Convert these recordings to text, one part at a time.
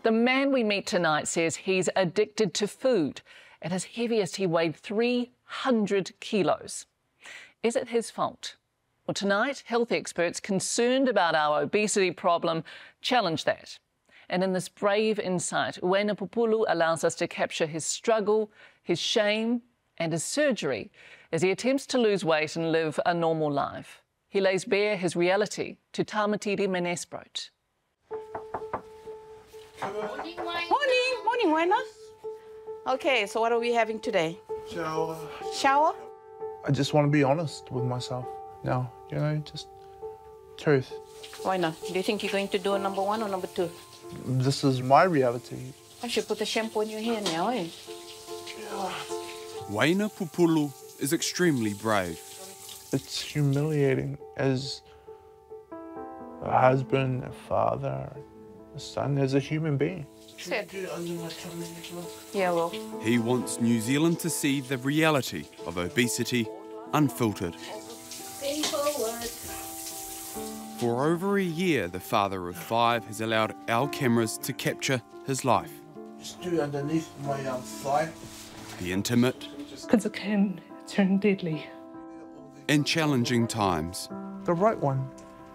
The man we meet tonight says he's addicted to food. At his heaviest, he weighed 300 kilos. Is it his fault? Well, tonight, health experts concerned about our obesity problem challenge that. And in this brave insight, Uaina Pupulu allows us to capture his struggle, his shame and his surgery as he attempts to lose weight and live a normal life. He lays bare his reality to Tamati Rimene-Sproat. Morning, Uaina. Okay, so what are we having today? Shower. Shower? I just want to be honest with myself now, you know, just truth. Uaina, do you think you're going to do a number 1 or number 2? This is my reality. I should put the shampoo in your hair now, eh? Uaina Pupulu is extremely brave. It's humiliating as a husband, a father, a son, as a human being. Sad. Yeah, well. He wants New Zealand to see the reality of obesity unfiltered. For over a year, the father of 5 has allowed our cameras to capture his life. Stew underneath my thigh. The intimate because it can turn deadly. and challenging times The right one.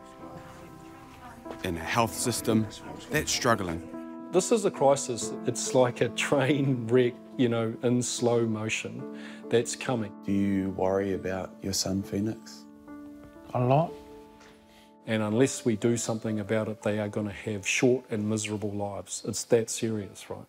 in a health system that's struggling. This is a crisis. It's like a train wreck, you know, in slow motion that's coming. Do you worry about your son, Phoenix? A lot. And unless we do something about it, they are going to have short and miserable lives. It's that serious, right?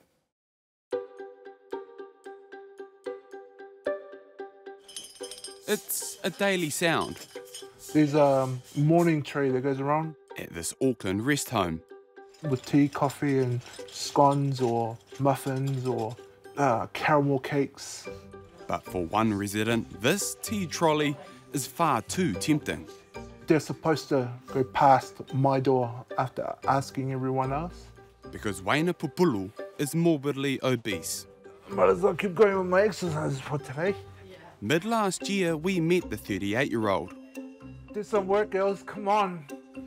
It's a daily sound There's a morning tree that goes around at this Auckland rest home. with tea, coffee and scones or muffins or caramel cakes. But for one resident, this tea trolley is far too tempting. They're supposed to go past my door after asking everyone else. Because Uaina Pupulu is morbidly obese. Might as well keep going with my exercises for today. Mid-last year, we met the 38-year-old. Do some work, girls, come on.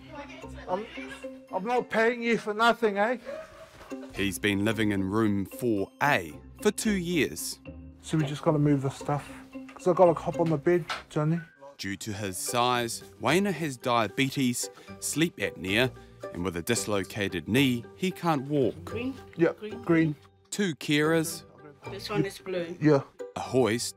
I'm not paying you for nothing, eh? He's been living in room 4A for 2 years. So we just gotta move the stuff. Because I gotta hop on the bed, Johnny. Due to his size, Uaina has diabetes, sleep apnea, and with a dislocated knee, he can't walk. Green? Yeah, green. 2 carers, This one is blue. Yeah. a hoist,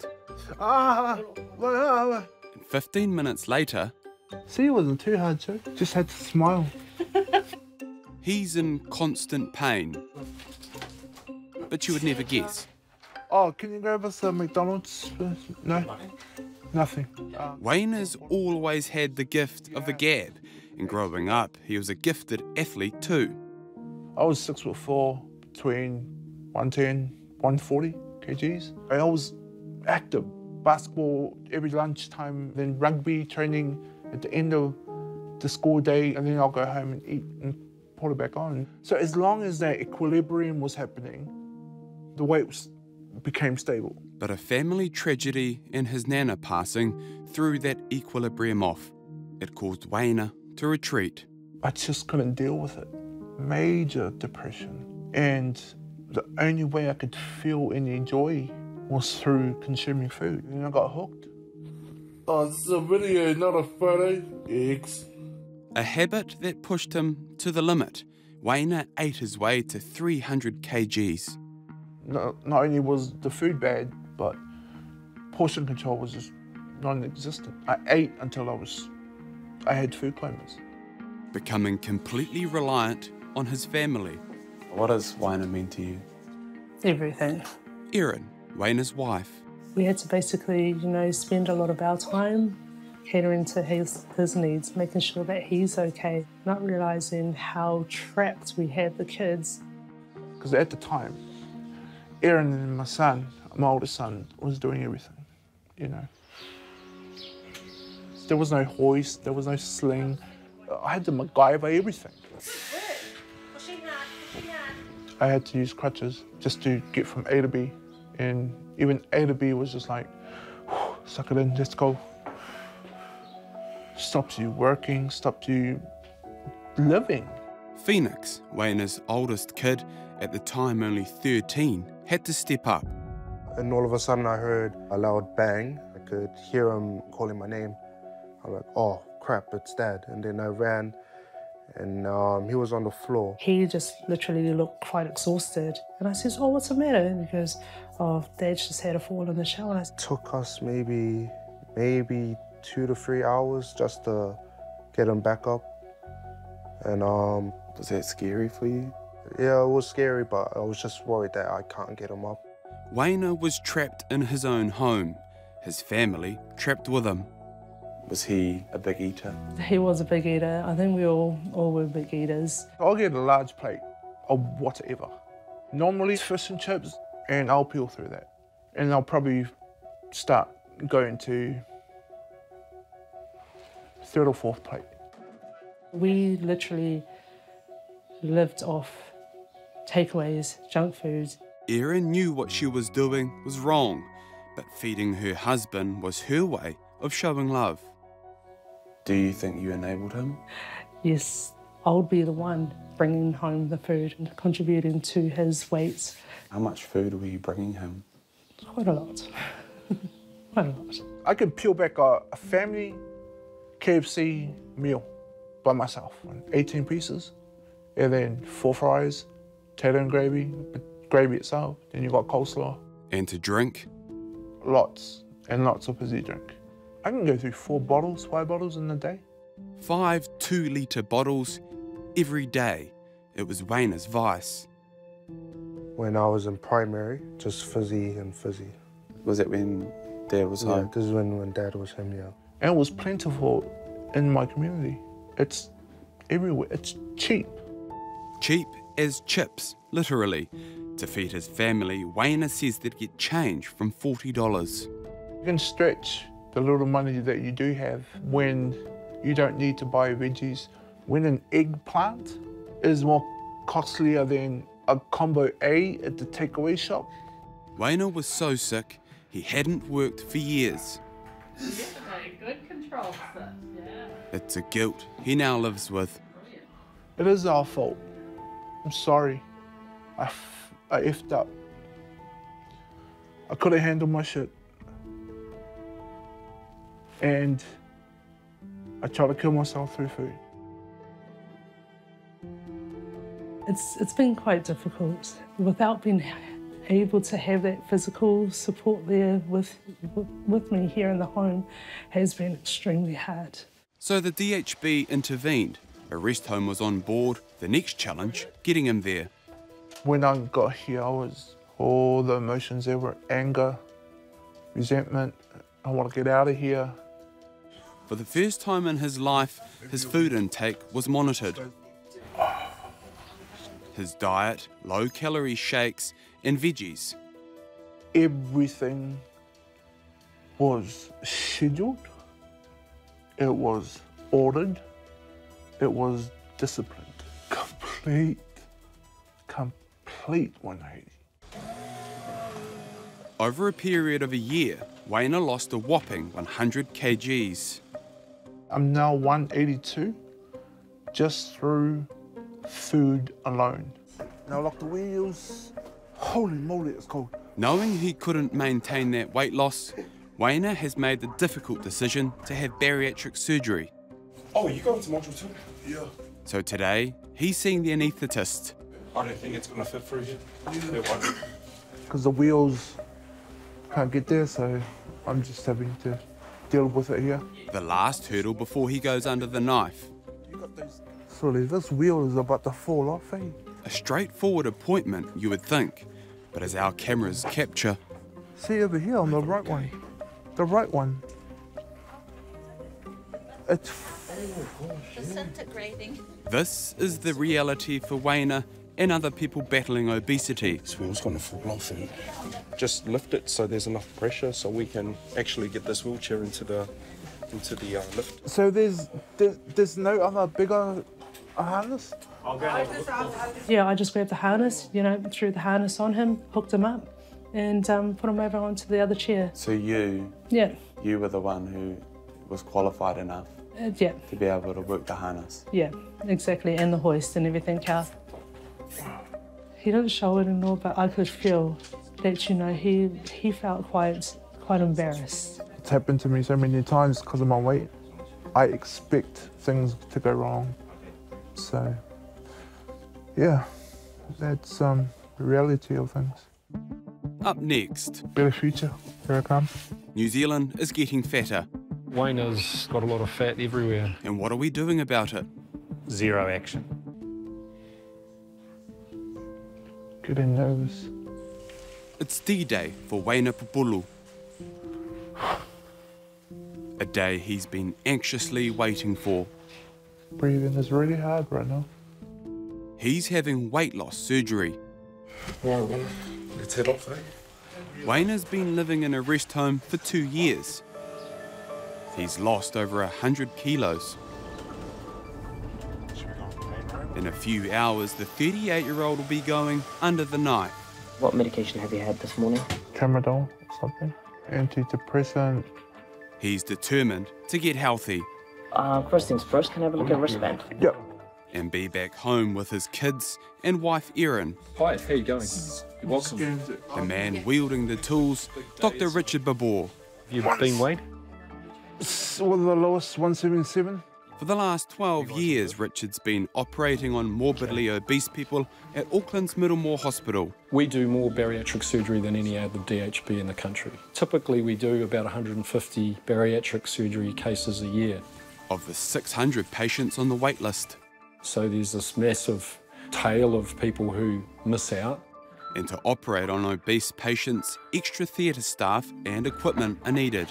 Wait. and 15 minutes later, See, it wasn't too hard, Joe. Just had to smile. he's in constant pain. But you would never guess. Oh, can you grab us a McDonald's? No? Nothing. Uaina's always had the gift of the gab, and growing up, he was a gifted athlete too. I was 6'4", between 110, 140 kgs. I was active. Basketball every lunchtime, then rugby training at the end of the school day, and then I'll go home and eat and put it back on. So as long as that equilibrium was happening, the weight became stable. But a family tragedy and his nana passing threw that equilibrium off. It caused Uaina to retreat. I just couldn't deal with it. Major depression. And the only way I could feel any joy was through consuming food. And I got hooked. Oh, this is a video, not a photo. Eggs. A habit that pushed him to the limit. Uaina ate his way to 300 kgs. Not only was the food bad, but portion control was just non-existent. I ate until I had food comas. Becoming completely reliant on his family. What does Uaina mean to you? Everything. Erin, Uaina's wife. We had to basically, you know, spend a lot of our time catering to his needs, making sure that he's okay, not realising how trapped we had the kids. Because at the time, Erin and my son, my oldest son, was doing everything, you know. There was no hoist, there was no sling. I had to MacGyver everything. I had to use crutches just to get from A to B. And even A to B was just like, suck it in, let's go. Stops you working, stops you living. Phoenix, Uaina's oldest kid, at the time only 13, had to step up. And all of a sudden I heard a loud bang. I could hear him calling my name. I'm like, oh crap, it's Dad. And then I ran and he was on the floor. He just literally looked quite exhausted. And I says, oh, what's the matter? And he goes, oh, Dad's just had a fall in the shower. And It took us maybe 2 to 3 hours just to get him back up. And Was that scary for you? yeah, it was scary, but I was just worried that I can't get him up. Uaina was trapped in his own home, his family trapped with him. Was he a big eater? he was a big eater. I think we all were big eaters. I'll get a large plate of whatever. Normally fish and chips, and I'll peel through that. And I'll probably start going to third or fourth plate. We literally lived off takeaways, junk foods. Erin knew what she was doing was wrong, but feeding her husband was her way of showing love. Do you think you enabled him? Yes, I would be the one bringing home the food and contributing to his weight. How much food were you bringing him? Quite a lot. Quite a lot. I could peel back a family KFC meal by myself, 18 pieces, and then 4 fries, potato and gravy itself, then you got coleslaw. And to drink, Lots and lots of fizzy drink. I can go through 5 bottles in a day. 5 2-litre bottles every day. It was Uaina's vice. When I was in primary, just fizzy and fizzy. Was it when Dad was Yeah, home? this is when Dad was home, yeah. And it was plentiful in my community. It's everywhere, it's cheap. Cheap as chips, literally. To feed his family, Uaina says they'd get change from $40. You can stretch the little money that you do have when you don't need to buy veggies. When an eggplant is more costlier than a combo A at the takeaway shop. Uaina was so sick, he hadn't worked for years. Good control, sir. Yeah. It's a guilt he now lives with. It is our fault. I'm sorry. I effed up. I couldn't handle my shit. And I tried to kill myself through food. It's been quite difficult. Without being able to have that physical support there with me here in the home has been extremely hard. So the DHB intervened. A rest home was on board. The next challenge, getting him there. When I got here, I was all the emotions there were anger, resentment. I want to get out of here. For the first time in his life, his food intake was monitored. His diet, low-calorie shakes and veggies. Everything was scheduled. It was ordered. It was disciplined. Complete 180. Over a period of a year, Uaina lost a whopping 100 kgs. I'm now 182 just through food alone. Now lock the wheels. Holy moly, it's cold. Knowing he couldn't maintain that weight loss, Uaina has made the difficult decision to have bariatric surgery. Oh, you going to module 2? Yeah. So today, he's seeing the anaesthetist. I don't think it's going to fit through here. Because the wheels can't get there, so I'm just having to deal with it here. The last hurdle before he goes under the knife. Sorry, this wheel is about to fall off, eh? A straightforward appointment, you would think. But as our cameras capture, See over here on the right one. The right one. It's disintegrating. this is the reality for Uaina and other people battling obesity. This wheel's going to fall off and just lift it so there's enough pressure so we can actually get this wheelchair into the lift. so there's no other bigger harness? Yeah, I just grabbed the harness, threw the harness on him, hooked him up, and put him over onto the other chair. So you Yeah, were the one who was qualified enough Yeah. to be able to work the harness. Yeah, exactly, and the hoist and everything else. He didn't show it and all, but I could feel that, you know, he felt quite embarrassed. It's happened to me so many times because of my weight. I expect things to go wrong. So, yeah, that's the reality of things. Up next, Better future, here I come. New Zealand is getting fatter. Waina's got a lot of fat everywhere. And what are we doing about it? Zero action. Getting nervous. It's D-Day for Uaina Pupulu. A day he's been anxiously waiting for. Breathing is really hard right now. He's having weight loss surgery. Well, let's head off, eh? Uaina's been living in a rest home for 2 years. He's lost over 100 kilos. In a few hours, the 38-year-old will be going under the knife. What medication have you had this morning? Tramadol or something. Antidepressant. He's determined to get healthy. First things first, can I have a look at wristband? Yep. And be back home with his kids and wife Erin. Hi, how you going? You're welcome. The man wielding the tools, Dr. Richard Babor. Have you been weighed? What was the lowest? 177? For the last 12 years, Richard's been operating on morbidly obese people at Auckland's Middlemore Hospital. We do more bariatric surgery than any other DHB in the country. Typically, we do about 150 bariatric surgery cases a year. Of the 600 patients on the wait list. So there's this massive tail of people who miss out. And to operate on obese patients, extra theatre staff and equipment are needed.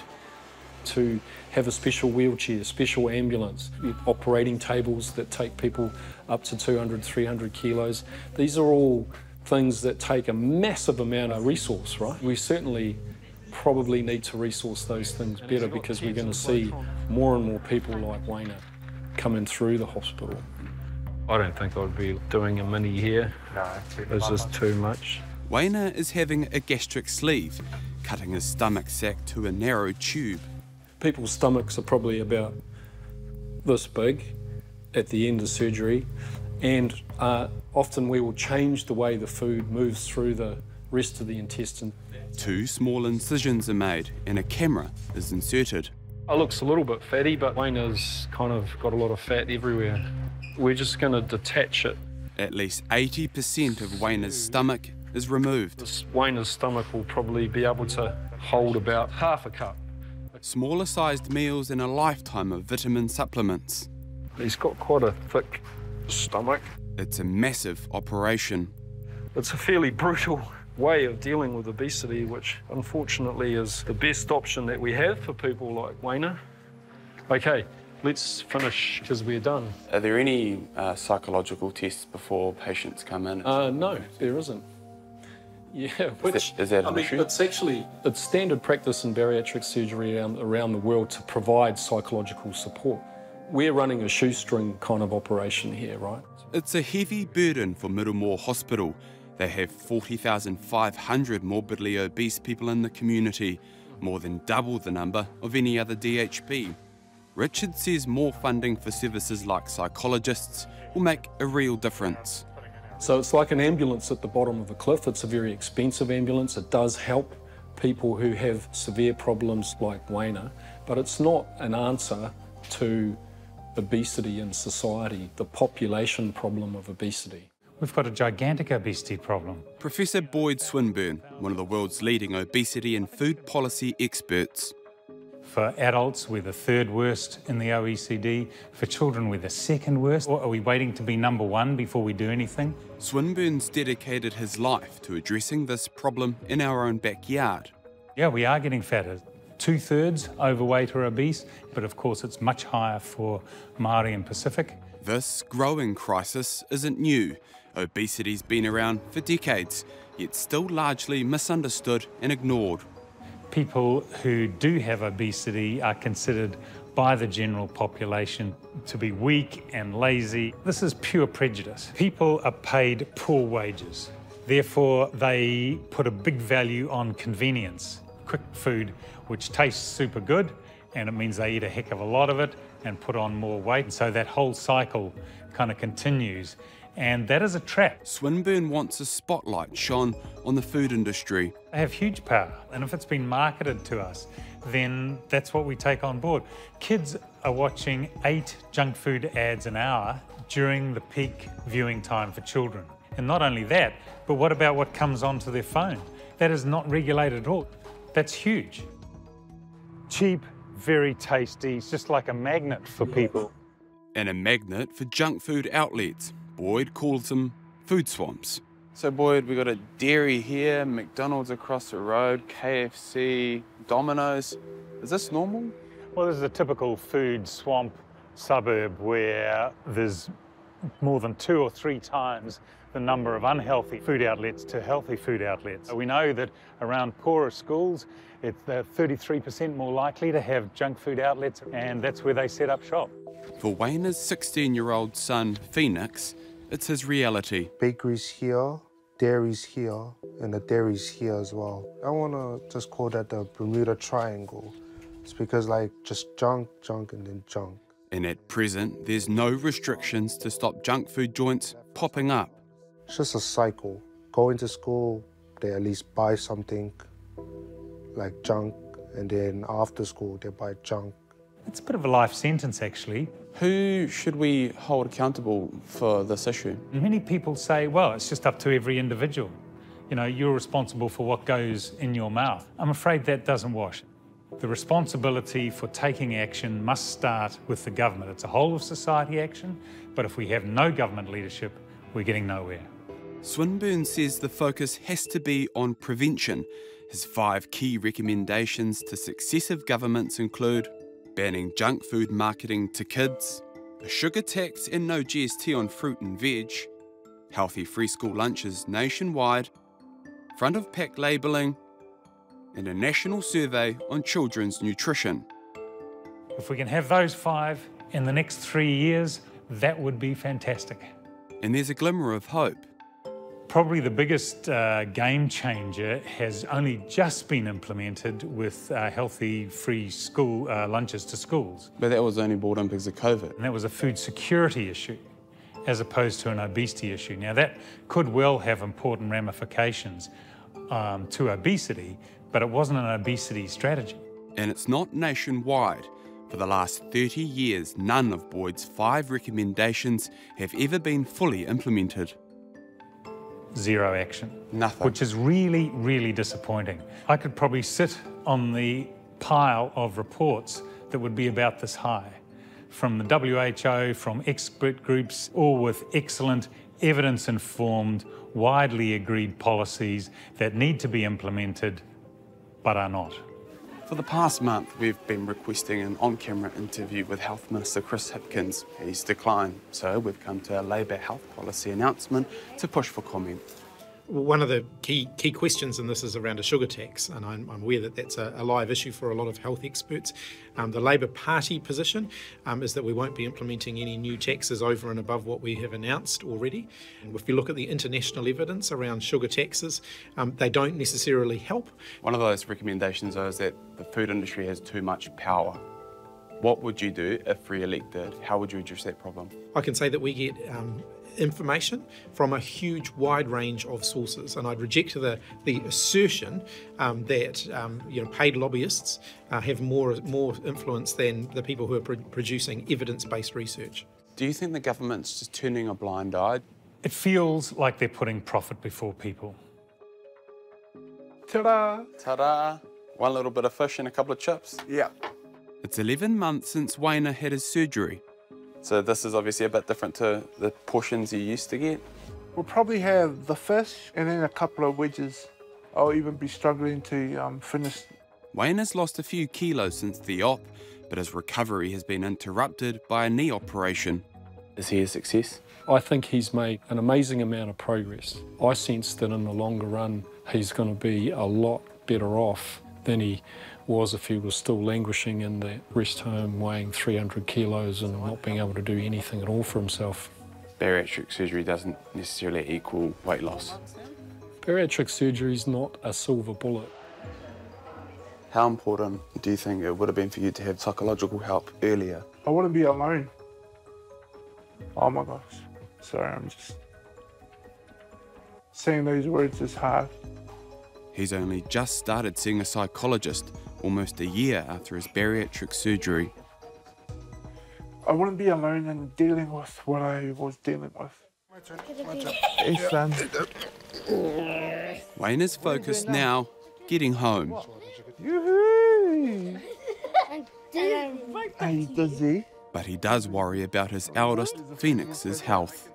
To have a special wheelchair, special ambulance, operating tables that take people up to 200, 300 kilos. These are all things that take a massive amount of resource, right? We certainly probably need to resource those things better because we're going to see more and more people like Uaina coming through the hospital. I don't think I'd be doing a mini here. No, it's just too much. Uaina is having a gastric sleeve, cutting his stomach sac to a narrow tube. People's stomachs are probably about this big at the end of surgery, and often we will change the way the food moves through the rest of the intestine. 2 small incisions are made and a camera is inserted. It looks a little bit fatty, but Uaina's kind of got a lot of fat everywhere. We're just going to detach it. At least 80% of Uaina's stomach is removed. Uaina's stomach will probably be able to hold about half a cup. Smaller sized meals and a lifetime of vitamin supplements. He's got quite a thick stomach. It's a massive operation. It's a fairly brutal way of dealing with obesity, which unfortunately is the best option that we have for people like Uaina. Okay, let's finish because we're done. Are there any psychological tests before patients come in? No, there isn't. Yeah, which is that an issue? It's standard practice in bariatric surgery around the world to provide psychological support. We're running a shoestring kind of operation here, right? It's a heavy burden for Middlemore Hospital. They have 40,500 morbidly obese people in the community, more than double the number of any other DHB. Richard says more funding for services like psychologists will make a real difference. So it's like an ambulance at the bottom of a cliff. It's a very expensive ambulance. It does help people who have severe problems like Uaina, but it's not an answer to obesity in society, the population problem of obesity. We've got a gigantic obesity problem. Professor Boyd Swinburne, one of the world's leading obesity and food policy experts. For adults, we're the 3rd worst in the OECD. For children, we're the 2nd worst. Or are we waiting to be number 1 before we do anything? Swinburne's dedicated his life to addressing this problem in our own backyard. Yeah, we are getting fatter. 2/3 overweight or obese, but of course it's much higher for Māori and Pacific. This growing crisis isn't new. Obesity's been around for decades, yet still largely misunderstood and ignored. People who do have obesity are considered by the general population to be weak and lazy. This is pure prejudice. People are paid poor wages. Therefore, they put a big value on convenience. Quick food, which tastes super good, and it means they eat a heck of a lot of it, and put on more weight. And so that whole cycle kind of continues. And that is a trap. Swinburne wants a spotlight shone on the food industry. They have huge power, and if it's been marketed to us, then that's what we take on board. Kids are watching 8 junk food ads an hour during the peak viewing time for children. And not only that, but what about what comes onto their phone? That is not regulated at all. That's huge. Cheap, very tasty, it's just like a magnet for people. And a magnet for junk food outlets. Boyd calls them food swamps. So Boyd, we got a dairy here, McDonald's across the road, KFC, Domino's. Is this normal? Well, this is a typical food swamp suburb where there's more than 2 or 3 times the number of unhealthy food outlets to healthy food outlets. We know that around poorer schools, they're 33% more likely to have junk food outlets, and that's where they set up shop. For Uaina's 16-year-old son, Phoenix, it's his reality. Bakeries here, dairies here, and the dairies here as well. I want to just call that the Bermuda Triangle. It's because like just junk, junk, and then junk. And at present, there's no restrictions to stop junk food joints popping up. It's just a cycle. Going to school, they at least buy something like junk, and then after school, they buy junk. It's a bit of a life sentence, actually. Who should we hold accountable for this issue? Many people say, well, it's just up to every individual. You know, you're responsible for what goes in your mouth. I'm afraid that doesn't wash. The responsibility for taking action must start with the government. It's a whole of society action, but if we have no government leadership, we're getting nowhere. Swinburne says the focus has to be on prevention. His 5 key recommendations to successive governments include banning junk food marketing to kids, a sugar tax and no GST on fruit and veg, healthy free school lunches nationwide, front of pack labelling, and a national survey on children's nutrition. If we can have those 5 in the next 3 years, that would be fantastic. And there's a glimmer of hope. Probably the biggest game changer has only just been implemented with healthy free school lunches to schools. But that was only brought in because of COVID. And that was a food security issue as opposed to an obesity issue. Now that could well have important ramifications to obesity, but it wasn't an obesity strategy. And it's not nationwide. For the last 30 years, none of Boyd's 5 recommendations have ever been fully implemented. Zero action. Nothing. Which is really, really disappointing. I could probably sit on the pile of reports that would be about this high, from the WHO, from expert groups, all with excellent, evidence-informed, widely agreed policies that need to be implemented, but are not. For the past month, we've been requesting an on-camera interview with Health Minister Chris Hipkins. He's declined, so we've come to a Labour health policy announcement to push for comment. One of the key questions in this is around a sugar tax, and I'm aware that that's a live issue for a lot of health experts. The Labour Party position is that we won't be implementing any new taxes over and above what we have announced already. And if you look at the international evidence around sugar taxes, they don't necessarily help. One of those recommendations, though, is that the food industry has too much power. What would you do if re-elected? How would you address that problem? I can say that we get information from a huge wide range of sources, and I'd reject the assertion that paid lobbyists have more influence than the people who are producing evidence-based research. Do you think the government's just turning a blind eye? It feels like they're putting profit before people. Ta-da! Ta-da! One little bit of fish and a couple of chips. Yeah. It's 11 months since Uaina had his surgery. So this is obviously a bit different to the portions you used to get. We'll probably have the fish and then a couple of wedges. I'll even be struggling to finish. Uaina's lost a few kilos since the op, but his recovery has been interrupted by a knee operation. Is he a success? I think he's made an amazing amount of progress. I sense that in the longer run, he's going to be a lot better off than he was if he was still languishing in the rest home, weighing 300 kilos and not being able to do anything at all for himself. Bariatric surgery doesn't necessarily equal weight loss. Bariatric surgery is not a silver bullet. How important do you think it would have been for you to have psychological help earlier? I wouldn't be alone. Oh my gosh. Sorry, I'm just... saying those words is hard. He's only just started seeing a psychologist almost a year after his bariatric surgery. I wouldn't be alone in dealing with what I was dealing with. It's done. Wayne is focused now, getting home. Yoo-hoo! Are you dizzy? But he does worry about his eldest, Phoenix's health.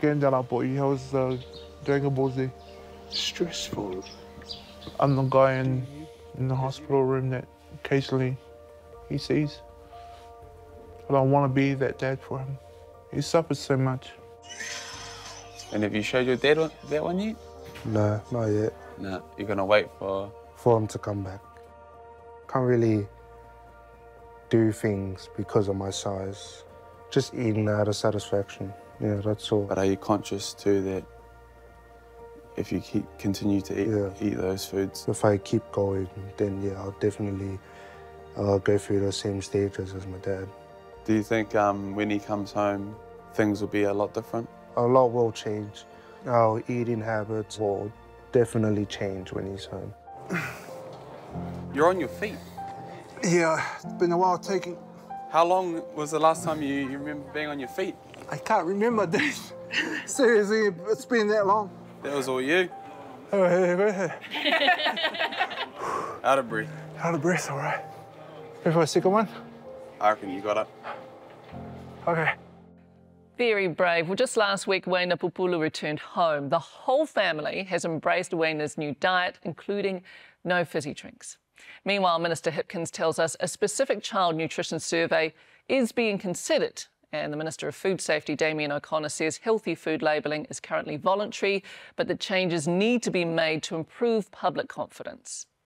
Stressful. I'm the guy in the hospital room that occasionally he sees. I don't want to be that dad for him. He suffers so much. And have you showed your dad that one yet? No, not yet. No, you're going to wait for him to come back. Can't really do things because of my size. Just eating out of satisfaction. Yeah, that's all. But are you conscious too that if you continue to eat those foods? If I keep going, then yeah, I'll definitely go through those same stages as my dad. Do you think when he comes home, things will be a lot different? A lot will change. Our eating habits will definitely change when he's home. You're on your feet. Yeah, it's been a while taking... How long was the last time you remember being on your feet? I can't remember this. Seriously, it's been that long. That was all you? Out Out of breath. of breath, all right. Ready for a second one? I reckon you got it. Okay. Very brave. Well, just last week, Uaina Pupulu returned home. The whole family has embraced Uaina's new diet, including no fizzy drinks. Meanwhile, Minister Hipkins tells us a specific child nutrition survey is being considered. And the Minister of Food Safety, Damien O'Connor, says healthy food labelling is currently voluntary, but that changes need to be made to improve public confidence.